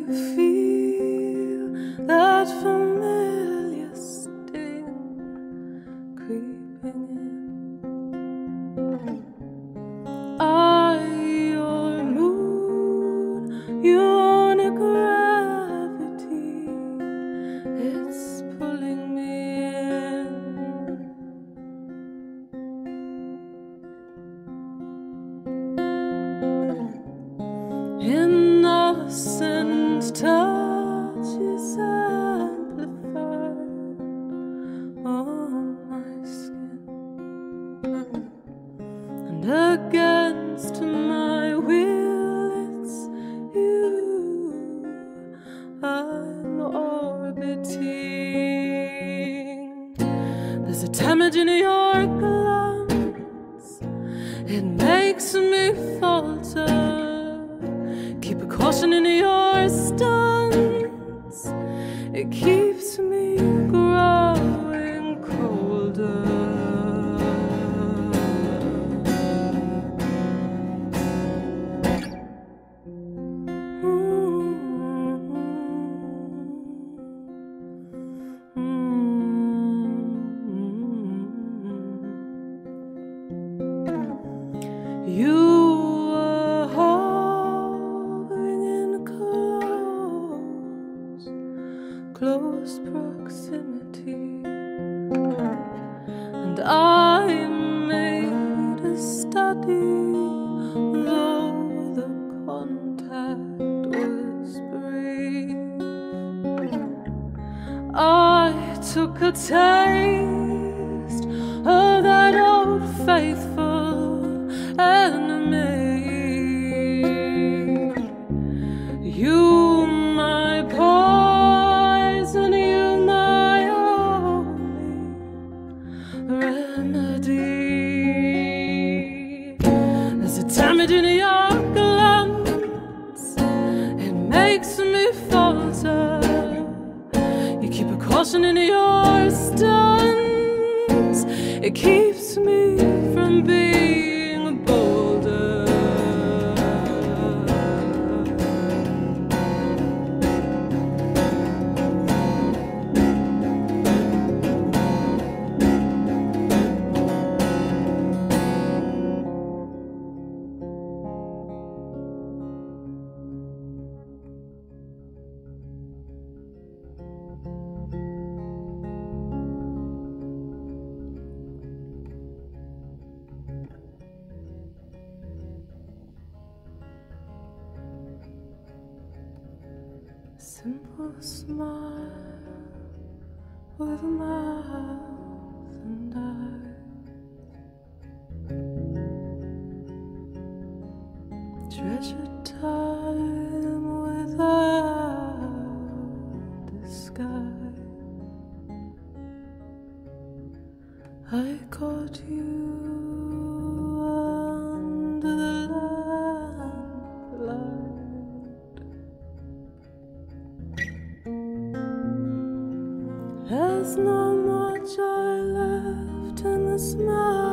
feel that familiar sting creeping in. Are your moon, your gravity? It's pulling me in. Innocent touches amplified on my skin, and against my will it's you I'm orbiting. There's a damage in your glance, it makes me falter. Keep a caution in your stance, it keeps me growing colder. You close proximity, and I made a study, though the contact was brief. I took a taste of that old faithful enemy. You, my poison, you, my only remedy. There's a damage in your glance, it makes me falter. You keep a caution in your stance, it keeps me from being bolder. Simple smile with mouth and eyes, treasured time without disguise. I caught you under the lamplight. There's not much I left in the smile.